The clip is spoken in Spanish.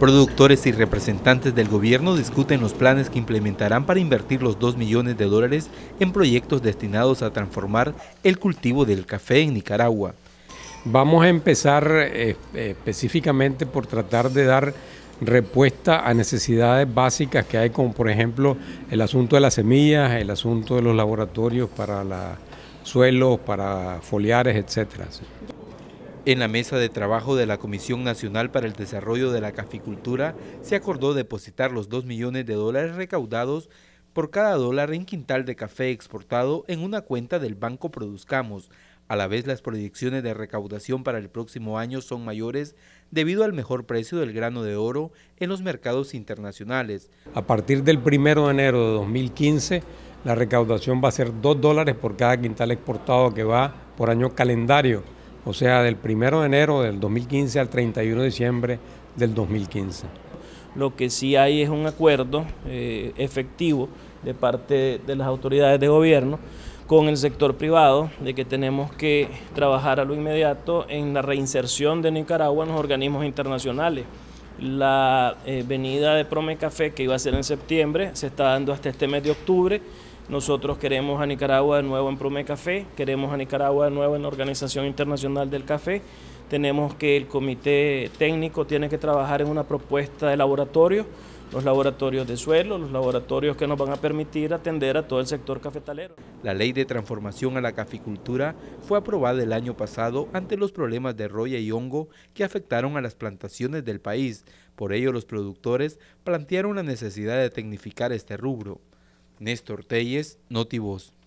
Productores y representantes del gobierno discuten los planes que implementarán para invertir los $2 millones en proyectos destinados a transformar el cultivo del café en Nicaragua. Vamos a empezar específicamente por tratar de dar respuesta a necesidades básicas que hay, como por ejemplo el asunto de las semillas, el asunto de los laboratorios para suelos, para foliares, etcétera. En la mesa de trabajo de la Comisión Nacional para el Desarrollo de la Caficultura se acordó depositar los $2 millones recaudados por cada dólar en quintal de café exportado en una cuenta del Banco Produzcamos. A la vez, las proyecciones de recaudación para el próximo año son mayores debido al mejor precio del grano de oro en los mercados internacionales. A partir del 1 de enero de 2015, la recaudación va a ser $2 por cada quintal exportado que va por año calendario. O sea, del 1 de enero del 2015 al 31 de diciembre del 2015. Lo que sí hay es un acuerdo efectivo de parte de las autoridades de gobierno con el sector privado de que tenemos que trabajar a lo inmediato en la reinserción de Nicaragua en los organismos internacionales. La venida de Promecafé, que iba a ser en septiembre, se está dando hasta este mes de octubre. Nosotros queremos a Nicaragua de nuevo en Promecafé, queremos a Nicaragua de nuevo en la Organización Internacional del Café. Tenemos que el comité técnico tiene que trabajar en una propuesta de laboratorio, los laboratorios de suelo, los laboratorios que nos van a permitir atender a todo el sector cafetalero. La ley de transformación a la caficultura fue aprobada el año pasado ante los problemas de roya y hongo que afectaron a las plantaciones del país. Por ello, los productores plantearon la necesidad de tecnificar este rubro. Néstor Telles, Notivoz.